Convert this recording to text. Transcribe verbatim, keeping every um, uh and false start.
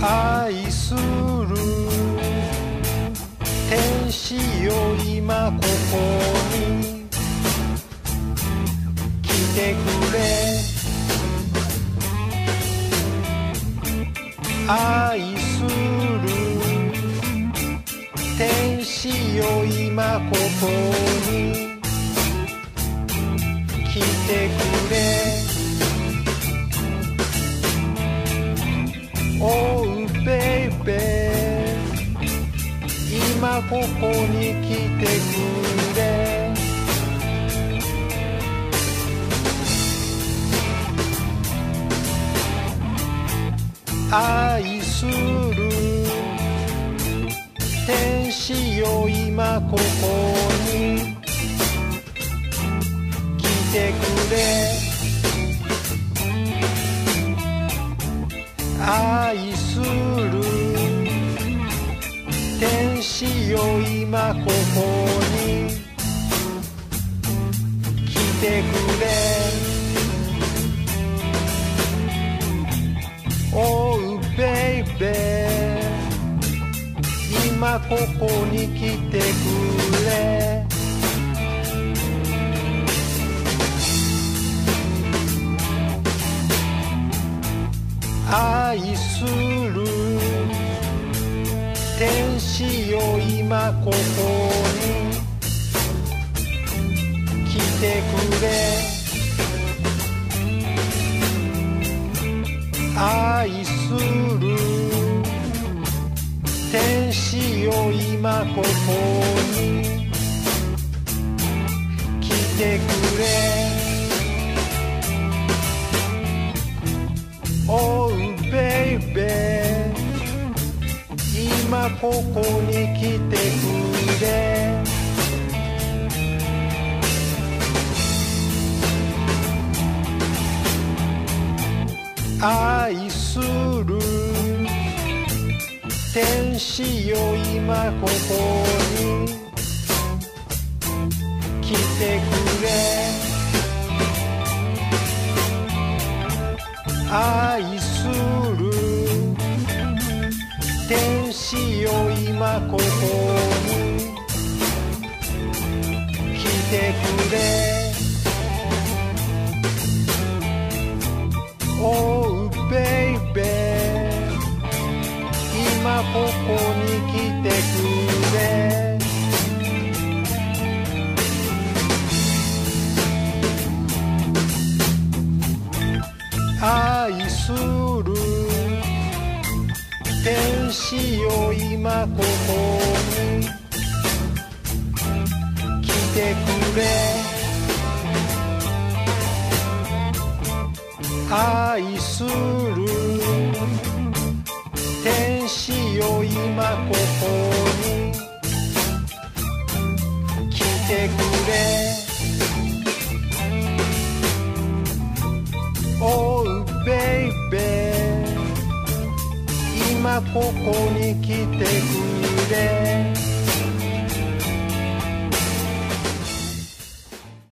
愛する天使よ今ここに来てくれ愛する天使よ今ここに来てくれOh baby 今ここに来てくれ愛する天使よ今ここに来てくれ愛する天使よ今ここに来てくれOh baby 今ここに来てくれ愛する天使よ今ここに来てくれ愛する天使よ今ここに来てくれOh baby 今ここに来てくれ愛する天使よ今ここに来てくれ愛する天使よ今ここに来てくれOh baby 今ここに来てくれ愛する天使よ今ここに来てくれ愛する天使よ今ここに来てくれOh baby 今ここに来てくれ